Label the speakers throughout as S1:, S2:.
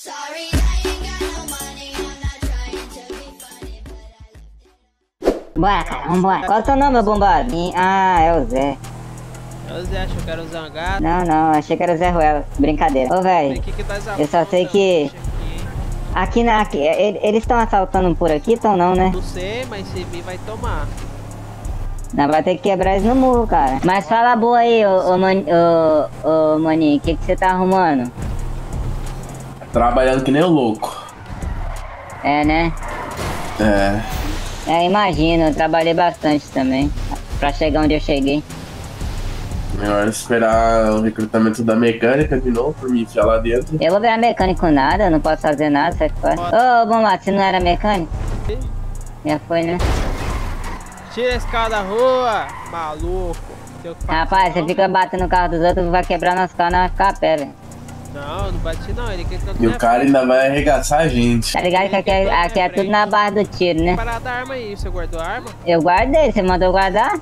S1: Bora, cara, vambora. Qual é o teu nome, meu bombado? Ah, é o Zé.
S2: É o Zé, achou que era o Zangado?
S1: Não, achei que era o Zé Ruela. Brincadeira. Ô, velho, eu só sei que... Aqui, eles estão assaltando por aqui, então não, né?
S2: Não sei, mas se vir vai tomar.
S1: Nós vai ter que quebrar eles no murro, cara. Mas fala boa aí, ô maninho, o que você tá arrumando?
S3: Trabalhando que nem um louco.
S1: É, né? Imagino, eu trabalhei bastante também, pra chegar onde eu cheguei.
S3: Melhor esperar o recrutamento da mecânica de novo, pra me enfiar lá dentro.
S1: Eu vou virar mecânico nada, eu não posso fazer nada, sai fora. Ô, bombado, você não era mecânico? Já foi, né?
S2: Tira esse carro da rua, maluco.
S1: Rapaz, você fica batendo no carro dos outros, vai quebrar nosso carro, não vai ficar a pé, velho.
S2: Não bati não, ele quer que eu
S3: E o cara ainda vai arregaçar a gente.
S1: Tá ligado que aqui é tudo na barra do tiro, né?
S2: Parada a arma aí, você guardou a arma?
S1: Eu guardei, você mandou guardar?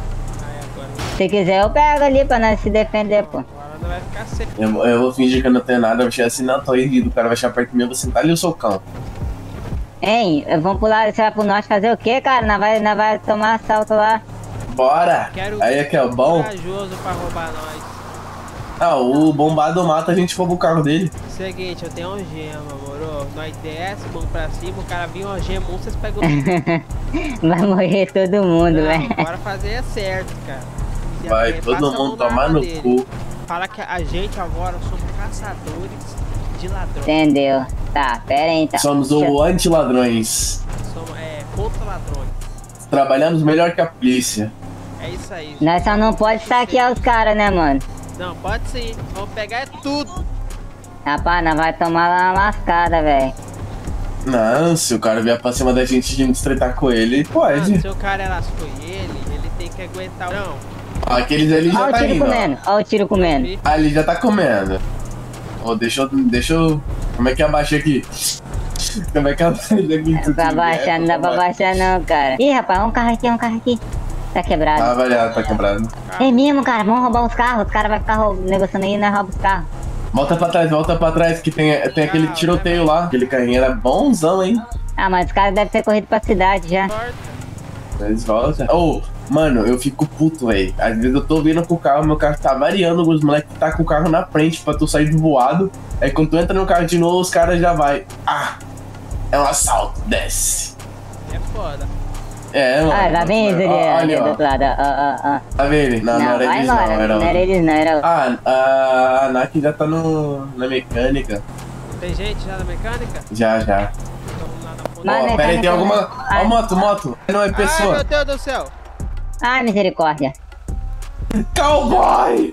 S1: Se quiser eu pego ali pra nós se defender, pô.
S2: Agora não vai ficar seco.
S3: Eu vou fingir que eu não tenho nada, eu vou chegar assim na tua e o cara vai chegar perto de mim, eu vou sentar ali o socão.
S1: Hein, vamos pular, você vai pro norte fazer o quê, cara? Nós vai tomar assalto lá.
S3: Bora! Aí é que é bom.
S2: Corajoso pra roubar nós.
S3: Ah, o bombado mata a gente rouba o carro dele.
S2: Seguinte, eu tenho algema, moro? Nós desce, vamos pra cima, o cara vinha algema, vocês pegam.
S1: Vai morrer todo mundo, velho.
S2: Bora fazer certo, cara.
S3: Vai todo mundo tomar no cu.
S2: Fala que a gente agora somos caçadores de ladrões.
S1: Entendeu? Tá, pera aí então.
S3: Somos o anti-ladrões.
S2: Somos, contra ladrões.
S3: Trabalhamos melhor que a polícia.
S2: É isso aí.
S1: Nós só não pode saquear os caras, né, mano?
S2: Não, pode sim. Vamos pegar tudo.
S1: Rapaz, nós vai tomar lá uma lascada, velho.
S3: Não, se o cara vier pra cima da gente de estreitar com ele, pode.
S2: Não, se o cara lascou ele tem que aguentar. Não.
S3: Aqueles ali já tá indo.
S1: Olha o tiro comendo.
S3: Ah, ele já tá comendo. Ó, deixa eu... Como é que abaixa aqui? Como é que abaixa aqui?
S1: Pra baixar, não dá pra baixar não, cara. Ih, rapaz, um carro aqui. Tá quebrado.
S3: Ah, vai, tá quebrado.
S1: É mesmo, cara, vamos roubar os carros. Os caras vão ficar negociando aí e nós roubamos os carros.
S3: Volta pra trás, que tem aquele tiroteio lá. Aquele carrinho era bonzão, hein?
S1: Ah, mas os caras devem ter corrido pra cidade já.
S3: Eles voltam. Ô, mano, eu fico puto, velho. Às vezes eu tô vindo com o carro, meu carro tá variando, os moleques tá com o carro na frente pra tu sair do voado. Aí quando tu entra no carro de novo, os caras já vai. Ah, é um assalto, desce.
S2: É foda.
S3: É, mano.
S1: Ah, lá vem ele ali do outro lado,
S3: Tá vendo ele? Não era eles não,
S1: não era eles não, era...
S3: Ah, a Naki já tá na mecânica.
S2: Tem gente já na mecânica?
S3: Já. Ó, pera aí, tem alguma... Ó, moto. Não é pessoa.
S2: Ai, meu Deus do céu.
S1: Ai, misericórdia.
S3: Cowboy!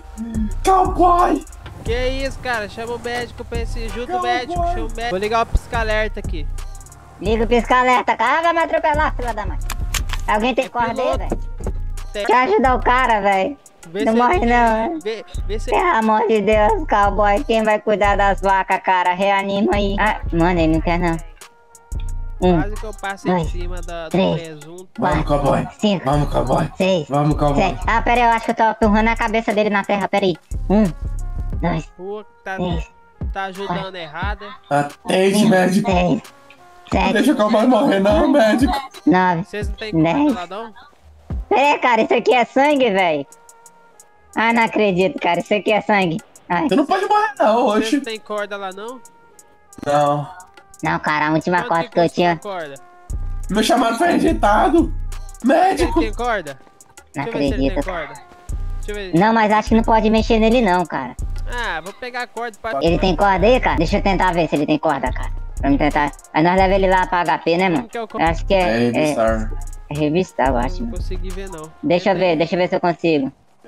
S2: Que isso, cara? Chama o médico pra esse... Ajuda o médico, chama o médico. Vou ligar o pisca-alerta aqui.
S1: Liga o pisca-alerta, cara. Vai me atropelar, filha da mãe. Alguém tem corda aí, velho? Quer ajudar o cara, velho? Não morre não, né? Pelo amor de Deus, cowboy. Quem vai cuidar das vacas, cara? Reanima aí. Ah, mano, ele não quer não.
S2: Quase que eu passo em cima do presunto.
S3: Vamos, cowboy.
S1: 5.
S3: Vamos, cowboy.
S1: 6.
S3: Vamos, cowboy.
S1: 7. Ah, pera aí, eu acho que eu tô aturrando a cabeça dele na terra. Pera aí. 1, 2,
S2: Pô,
S1: 3.
S2: Tá ajudando errado.
S3: Atende, médico.
S1: 6. 7.
S3: Não deixa o cowboy morrer, não, médico.
S1: 9.
S2: Vocês não tem congeladão?
S1: Pera aí, cara, isso aqui é sangue, velho. Ah, não acredito, cara. Isso aqui é sangue. Ai.
S3: Você não pode morrer, não,
S2: Vocês
S3: hoje.
S2: não tem corda lá, não?
S3: Não.
S1: Não, cara, a última corda que eu tinha...
S2: Corda?
S3: Meu chamado foi rejeitado. Médico.
S2: Ele tem corda?
S1: Não
S2: Deixa eu ver se ele
S1: acredito,
S2: tem
S1: cara.
S2: corda. Deixa eu ver.
S1: Não, mas acho que não pode mexer nele não, cara.
S2: Ah, vou pegar a corda pra...
S1: Ele tem corda aí, cara? Deixa eu tentar ver se ele tem corda, cara. Vamos tentar. Aí nós levamos ele lá pra HP, né, mano? Eu acho que
S3: É revistar.
S1: É revistar, eu acho,
S2: Não
S1: mano.
S2: consegui ver, não.
S1: Deixa eu ver se eu consigo.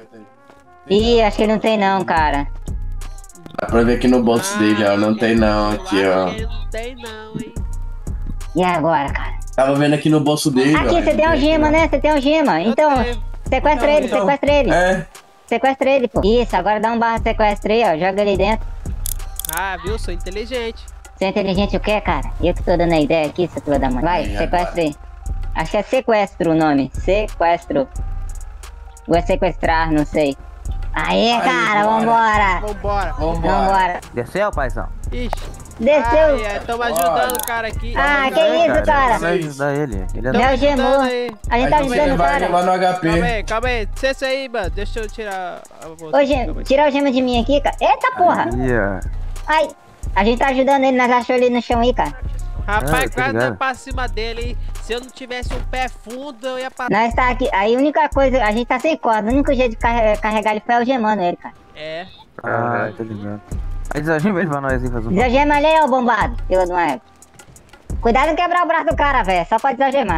S1: Ih, acho que ele não tem não, cara.
S3: Dá pra ver aqui no bolso dele, ó. Não tem não, aqui, ó.
S2: Não tem não, hein.
S1: E agora, cara?
S3: Tava vendo aqui no bolso dele,
S1: Aqui,
S3: ó.
S1: você tem algema, né? Você tem algema. Então, sequestra ele, sequestra ele.
S3: É.
S1: Sequestra ele, pô. Isso, agora dá um barra sequestra aí, ó. Joga ele dentro.
S2: Ah, viu? Sou inteligente.
S1: Você é inteligente o quê, cara? Eu que tô dando a ideia aqui, seu filho da mãe. Vai, sequestra aí. Acho que é sequestro o nome. Sequestro. Ou é sequestrar, não sei. Aê, cara, vambora.
S2: Vambora.
S1: Vambora.
S4: Desceu, paizão?
S2: Ixi.
S1: Desceu.
S2: Estamos ajudando o cara aqui.
S1: Ah, que isso, cara?
S4: Vai ajudar ele. Ele é
S1: Me algemou. A gente tá ajudando o cara.
S3: Lá no HP.
S2: Calma aí. Licença aí, mano. Deixa eu tirar a bolsa.
S1: Ô, Gema, tira o gema de mim aqui, cara. Eita porra. Ai, a gente tá ajudando ele, nós achamos ele no chão aí, cara.
S2: Rapaz, quase não pra cima dele, hein? Se eu não tivesse um pé fundo, eu ia pra...
S1: Nós tá aqui, aí a única coisa, a gente tá sem corda, o único jeito de carregar ele foi algemando ele, cara.
S2: É.
S4: Ah, tá ligado. Aí desagema ele pra nós aí fazer um...
S1: Desagema ele aí, ô bombado, filho de uma égua. Cuidado de quebrar o braço do cara, velho, só pode desagemar.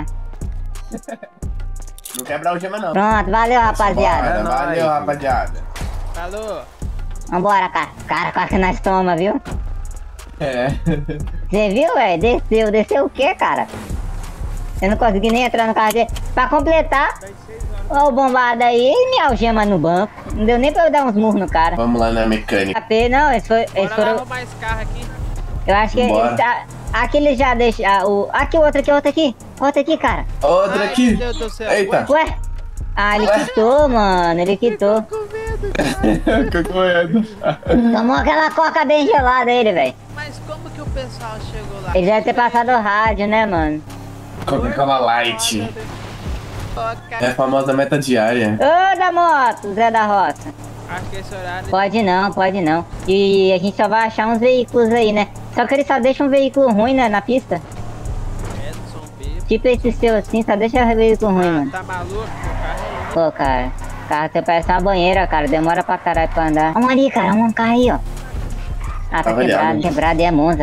S3: Não quebra o gema, não.
S1: Pronto, valeu, rapaziada.
S3: Valeu, rapaziada.
S2: Falou.
S1: Vambora, cara. Cara, quase que nós toma, viu?
S3: É.
S1: Você viu, velho? Desceu. Desceu o quê, cara? Eu não consegui nem entrar no carro dele. Pra completar, ó o bombado aí, ele me algema no banco. Não deu nem pra eu dar uns murros no cara.
S3: Vamos lá na mecânica.
S1: Não, eles foram...
S2: Bora mais carro aqui.
S1: Eu acho que
S3: Bora.
S1: ele tá... Aqui ele já deixa... Aqui, outro aqui, outro aqui. Outro aqui, cara.
S3: Outra
S2: Ai,
S3: aqui.
S2: meu Deus do céu.
S3: Eita.
S1: Ué? Ah, ele quitou, mano. Ele quitou.
S2: Com medo.
S3: Tô com medo.
S1: Tomou aquela coca bem gelada ele, velho.
S2: Mas como que o pessoal chegou lá?
S1: Ele deve ter passado o rádio, né, mano?
S3: Coca-Cola Light.
S2: Coca.
S3: É a famosa meta diária.
S1: Ô, da moto, Zé da Roça.
S2: Acho que esse horário...
S1: Pode não, pode não. E a gente só vai achar uns veículos aí, né? Só que ele só deixa um veículo ruim, né, na pista.
S2: É do São Pedro.
S1: Tipo esse seu assim, só deixa veículo ruim, mano.
S2: Tá maluco? O carro é...
S1: Pô, cara. O carro você parece uma banheira, cara. Demora pra caralho pra andar. Vamos ali, cara. Vamos um carro aí, ó. Ah, tá quebrado e é Monza.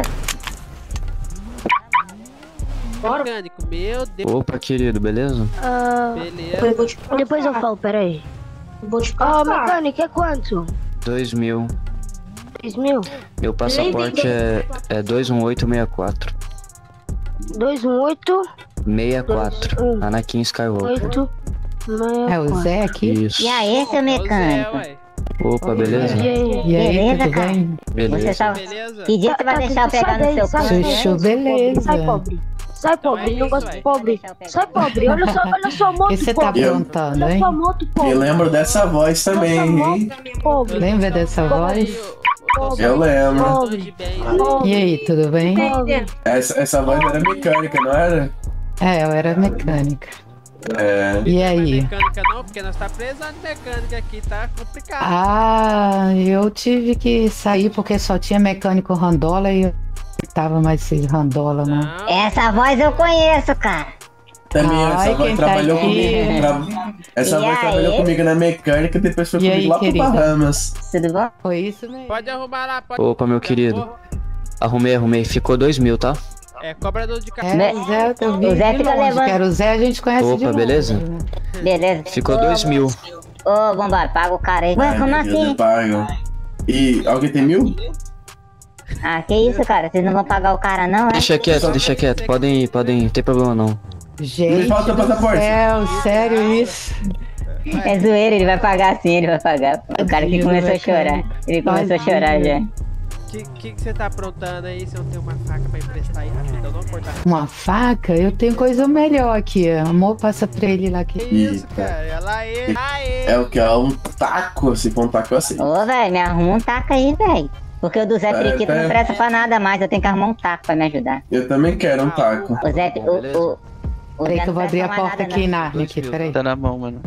S2: Mecânico, meu Deus.
S4: Opa, querido, beleza?
S2: Beleza.
S5: Depois eu falo, peraí.
S6: Vou te
S5: Ó,
S6: passar.
S5: mecânico, é quanto?
S4: 2.000.
S5: 3.000?
S4: Meu passaporte é 21864.
S5: 218,
S4: 64. Anakin Skywalker.
S5: 8,
S7: É o Zé aqui?
S4: Isso.
S1: E aí, seu mecânico?
S4: Opa, beleza?
S5: E aí?
S7: E aí,
S1: Beleza,
S7: tudo
S1: cara?
S7: bem?
S1: Você
S4: Beleza.
S1: tá...
S2: Beleza?
S1: Que dia você vai deixar eu pegar no seu carro?
S7: Chuchu, beleza.
S5: Sai, pobre. Sai, pobre.
S2: Então é
S5: Não
S2: isso,
S5: gosto
S2: aí.
S5: de pobre. Sai, pobre. Olha sua
S7: O
S5: moto,
S7: que você tá
S5: pobre.
S7: aprontando,
S5: Olha
S7: hein?
S5: sua moto, pobre.
S3: Eu lembro dessa voz também,
S5: Olha sua
S3: hein?
S5: moto, pobre.
S7: Lembra dessa voz?
S3: Eu lembro.
S5: Pobre.
S7: E aí, tudo bem?
S5: Pobre.
S3: Essa voz era mecânica, não era?
S7: É, eu era mecânica.
S3: É.
S7: E aí?
S2: Mecânica não, porque nós tá preso de mecânica aqui, tá complicado.
S7: Ah, eu tive que sair porque só tinha mecânico randola e eu não tava mais sem randola, não.
S2: Não,
S1: Essa voz eu conheço, cara.
S3: Também
S7: Ai,
S3: essa voz
S7: quem tá
S3: trabalhou
S7: aqui?
S3: comigo. Essa
S1: E
S3: voz
S1: aí?
S3: trabalhou comigo na mecânica e depois foi
S7: E
S3: comigo
S7: aí,
S3: lá pro
S7: querida?
S3: Bahamas.
S1: Tudo bom?
S7: Foi isso mesmo.
S2: pode arrumar lá, pode.
S4: Opa, meu querido. Arrumei. Ficou 2.000, tá?
S2: É, cobrador de carro.
S7: É, o Zé, eu vi
S1: O Zé
S7: de
S1: fica
S7: longe,
S1: levando-
S7: que era o Zé, a gente conhece
S4: Opa,
S7: de longe.
S4: beleza?
S7: né?
S1: Beleza.
S4: Ficou 2.000.
S1: Ô, bombado, paga o cara aí. Ué,
S3: Ai,
S1: como
S3: meu Deus,
S1: assim?
S3: eu pago. E alguém tem 1.000?
S1: Ah, que isso, cara? Vocês não vão pagar o cara, não, é?
S4: Deixa quieto. Podem ir, não tem problema não.
S7: Gente
S3: Me falta o
S7: do
S3: passaporte.
S7: céu, sério isso?
S1: É zoeira, ele vai pagar sim, ele vai pagar. O cara que
S7: Tadinho,
S1: começou a
S7: né, cara?
S1: chorar. Ele começou a
S7: Tadinho.
S1: chorar já.
S2: O que você tá aprontando aí? Se eu não tenho uma faca pra emprestar aí rapidão, não cortar.
S7: Uma faca? Eu tenho coisa melhor aqui. Amor, passa pra ele lá
S2: Que
S7: que.
S2: isso,
S3: Eita.
S2: cara? Ela aí. Aê!
S3: É o que? É um taco. Se for um taco, eu aceito.
S1: Ô, velho, me arruma um taco aí, velho. Porque o do Zé Periquito não presta pra nada mais. Eu tenho que arrumar um taco pra me ajudar.
S3: Eu também quero um taco.
S1: O Zé... O
S7: Peraí
S1: Zé
S7: que eu
S1: não
S7: vou abrir a
S1: presta mais
S7: porta
S1: nada,
S7: aqui
S1: não.
S7: na aqui, peraí.
S4: Tá na mão, mano.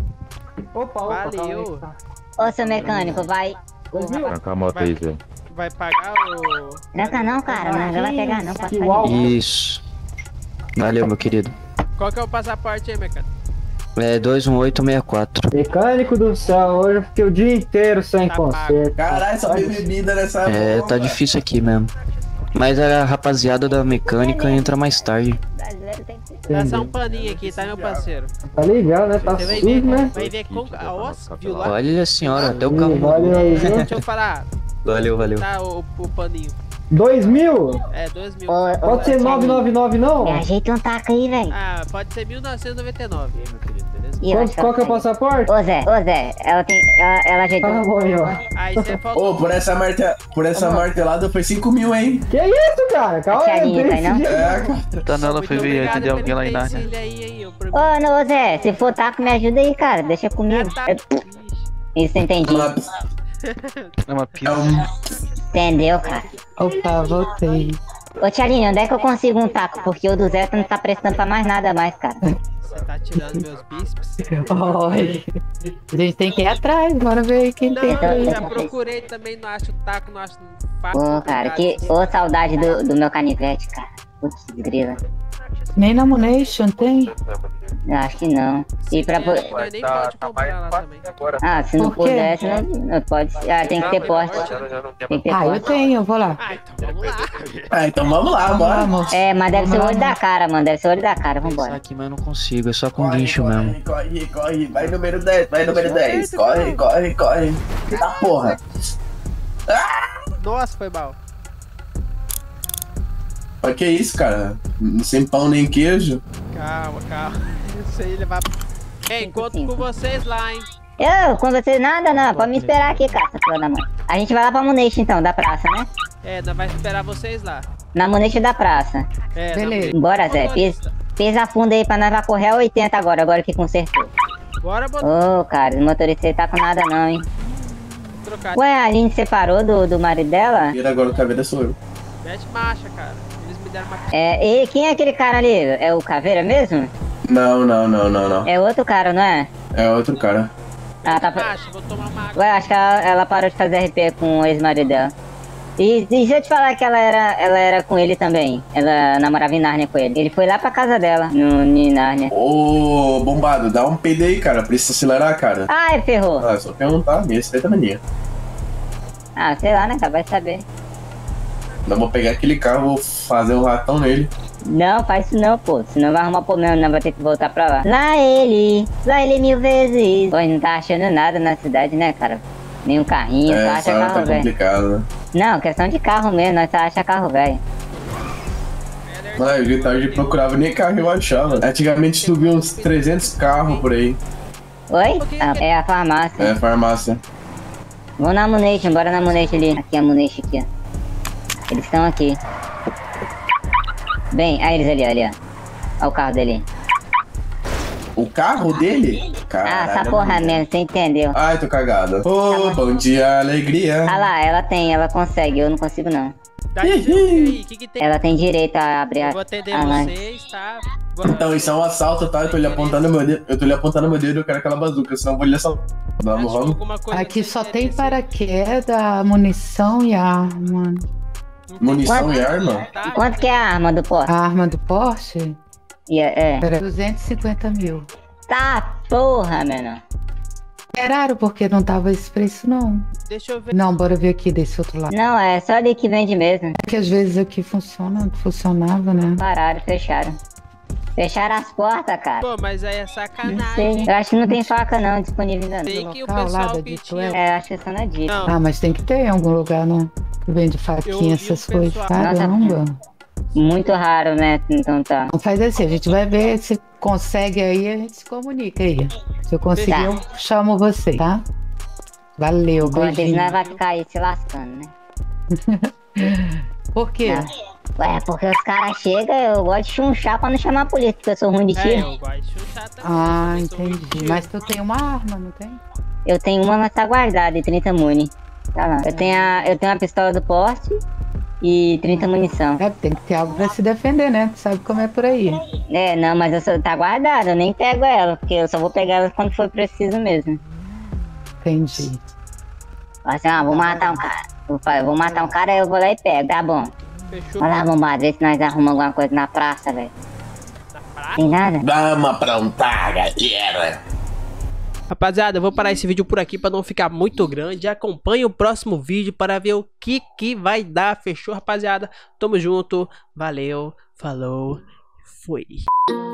S2: Valeu.
S1: Ô, seu mecânico, vai...
S8: Tranca a moto aí, Zé.
S2: Vai pagar o.
S1: Tranca não, cara. Não vai pegar não. Pode sair.
S4: Isso. Valeu, meu querido.
S2: Qual que é o passaporte aí, mecânico?
S4: É 21864.
S9: Mecânico do céu, hoje eu fiquei o dia inteiro sem
S2: Tá
S9: conserto.
S3: Caralho, só tem bebida nessa
S4: É,
S3: porra.
S4: tá difícil aqui mesmo. Mas a rapaziada da mecânica entra mais tarde.
S1: Brasileiro tem que ser.
S2: Dá só um paninho aqui, tá, meu parceiro?
S9: Tá ligado, né? Tá
S2: Você vai
S9: sujo,
S2: ver,
S9: né?
S2: vai ver com. Ó, viu lá?
S4: Olha a senhora, até o carro.
S9: Valeu, viu?
S2: Deixa eu falar.
S4: Valeu.
S2: Tá, o paninho.
S9: 2.000?
S2: É, 2.000.
S1: Ô,
S9: Pode ser 999 não?
S1: Me ajeita um taco aí, velho.
S2: Ah, pode ser 1999, meu querido, beleza?
S1: Ih, eu acho
S9: Qual que é o
S1: ela
S9: passaporte?
S1: saiu. Ô, Zé, ela tem... Ela ajeitou...
S9: Tá bom aí, ó.
S2: Aí você faltou.
S3: Ô, por essa martelada foi 5.000, hein?
S9: Que isso, cara? Calma
S1: A
S9: aí,
S1: tiarinha
S9: não
S1: tá aí, não?
S9: precisa-
S3: É, cara.
S4: Tá nela,
S2: Muito obrigado pelo utensílio aí, hein, ô, pro-
S1: Ô, não, ô, Zé, se for taco, me ajuda aí, cara. Deixa comigo.
S2: Tá.
S1: Isso, entendi.
S3: É um...
S1: Entendeu, cara?
S7: Opa, voltei.
S1: Ô, Tchalinho, onde é que eu consigo um taco? Porque o do Zé não tá prestando pra mais nada mais, cara.
S2: Você tá tirando meus bíceps?
S7: Oi. A gente tem que ir atrás, bora ver quem
S2: Não,
S7: tem
S2: eu
S7: aí.
S2: já procurei também, não acho taco, não acho faca.
S1: Ô, cara, que... Ô, saudade do meu canivete, cara. Putz, grila.
S7: Nem na Munation tem?
S1: Eu acho que não. E pra...
S2: Nem pode comprar lá também.
S1: Ah, se não
S7: Por quê?
S1: pudesse, não pode. Ah, tem que ter porte. Tem que ter
S7: Ah, eu
S1: porte.
S7: tenho, eu vou lá.
S2: Ah, então vamos lá.
S3: Ah, então vamos lá,
S7: Vamos lá,
S3: bora.
S7: moço.
S1: É, mas deve ser o
S7: Vamos
S1: olho
S7: lá,
S1: da cara, mano. Deve ser o olho da cara,
S4: Pensar
S1: vambora.
S4: aqui, mas eu não consigo, é só com guincho mesmo.
S3: Corre. Vai número 10, vai número 10. Corre. Eita porra.
S2: Nossa, foi mal.
S3: Mas que isso, cara? Sem pão nem queijo?
S2: Calma. Isso aí levar. Ei, encontro com vocês lá, hein?
S1: Eu, com vocês nada, não. Pode me esperar aqui, cara, essa filha da mãe. A gente vai lá pra Munich, então, da praça, né?
S2: É, nós vai esperar vocês lá.
S1: Na Munich da praça.
S2: É,
S7: Beleza.
S1: Bora, Zé. Pisa fundo aí pra nós vai correr a 80 agora que consertou.
S2: Bora botar.
S1: Ô, cara, o motorista aí tá com nada não, hein?
S2: Trocar.
S1: Ué, a Aline separou do marido dela?
S3: E agora o caveira sou eu.
S2: Mete marcha, cara. Eles me deram uma.
S1: É, e quem é aquele cara ali? É o Caveira mesmo?
S3: Não.
S1: É outro cara, não é?
S3: É outro cara.
S1: Ah, tá.
S2: Marcha, vou tomar uma água.
S1: Ué, acho que ela parou de fazer RP com o ex-marido dela. E deixa eu te falar que ela era com ele também. Ela namorava em Nárnia com ele. Ele foi lá pra casa dela, em Nárnia.
S3: Ô, bombado, dá um peido aí, cara. Precisa acelerar, cara.
S1: Ai, ferrou.
S3: Ah, só perguntar, minha respeita a minha.
S1: Ah, sei lá, né, cara? Vai saber.
S3: Não vou pegar aquele carro, vou fazer um ratão nele.
S1: Não, faz isso não, pô. Senão vai arrumar problema, não vai ter que voltar pra lá. Lá ele 1000 vezes. Pô, não tá achando nada na cidade, né, cara? Nem um carrinho, só acha
S3: tá
S1: carro velho.
S3: complicado.
S1: Não, questão de carro mesmo, nós só acha carro velho.
S3: Mano, de tarde procurava nem carro eu achava. Antigamente tu via uns 300 carros por aí.
S1: Oi? Ah, é a farmácia.
S3: É, farmácia.
S1: Vamos na Munich, bora na Munich ali. Aqui é a Munich aqui, ó. Eles estão aqui. Bem, aí eles ali, ó. Olha o carro dele.
S3: O carro dele? Caralho,
S1: Essa porra mesmo, você entendeu?
S3: Ai, tô cagado. Ô, bom dia, alegria.
S1: Ah lá, ela consegue, eu não consigo não.
S2: Tá dizendo aí, o que tem?
S1: Ela tem direito a abrir a...
S2: Eu vou atender
S1: a live.
S2: vocês, tá?
S3: Então, isso é um assalto, tá? Eu tô lhe apontando meu dedo. Eu tô lhe apontando meu dedo, eu quero aquela bazuca, senão eu vou lhe assaltar. Vamos, vamos.
S2: Alguma coisa
S7: Aqui
S2: sem
S7: só tem
S2: interesse?
S7: paraquedas, munição e arma.
S3: Munição e arma?
S2: Tá?
S1: Quanto que é a arma do posto?
S7: A arma do Porsche
S1: É.
S7: era 250 mil.
S1: Tá, porra, menor.
S7: Esperaram porque não tava esse preço, não.
S2: Deixa eu ver.
S7: Não, bora ver aqui desse outro lado.
S1: Não, é só ali que vende mesmo.
S7: Porque às vezes aqui funcionava, né?
S1: Pararam, fecharam. Fecharam as portas, cara.
S2: Pô, mas aí é
S1: Não sei.
S2: sacanagem.
S1: Eu acho que não tem faca não disponível ainda não.
S2: Tem que o
S7: Local lá
S2: pessoal
S7: da
S2: que
S7: Deep
S2: tinha.
S7: Web.
S1: É, acho que é só na dica.
S2: Não,
S7: Ah, mas tem que ter em algum lugar, né? Que vende
S2: Eu
S7: faquinha,
S2: ouvi
S7: essas
S2: o
S7: coisas.
S2: pessoal-
S7: Caramba.
S1: Muito raro, né? Então tá.
S7: Então faz assim, a gente vai ver se consegue aí, a gente se comunica aí. Se eu conseguir,
S1: Tá.
S7: eu chamo você, tá? Valeu,
S1: Enquanto eles
S7: beijinho.
S1: não vai ficar aí se lascando, né?
S7: Por quê?
S1: Ué, porque os caras chegam, eu gosto de chunchar pra não chamar a polícia, porque eu sou ruim de
S2: é,
S1: tiro.
S2: eu gosto de chutar também.
S7: Ah,
S2: eu sou muito
S7: entendi.
S2: tiro.
S7: Mas tu tem uma arma, não tem?
S1: Eu tenho uma, mas tá guardada, de 30 muni. Tá lá. Eu tenho a pistola do porte e 30 munição.
S7: É, tem que ter algo pra se defender, né? Tu sabe como é por aí.
S1: É, não, mas tá guardada, eu nem pego ela, porque eu só vou pegar ela quando for preciso mesmo.
S7: Entendi.
S1: Assim, vou matar um cara. Eu vou matar um cara, eu vou lá e pego, tá bom.
S2: Fechou.
S1: Vai lá, bombado, vê se nós arrumamos alguma coisa na praça, velho.
S2: Na praça?
S1: Tem nada?
S3: Vamos aprontar, galera.
S2: Rapaziada, eu vou parar esse vídeo por aqui para não ficar muito grande. Acompanhe o próximo vídeo para ver o que vai dar. Fechou, rapaziada? Tamo junto. Valeu, falou, fui.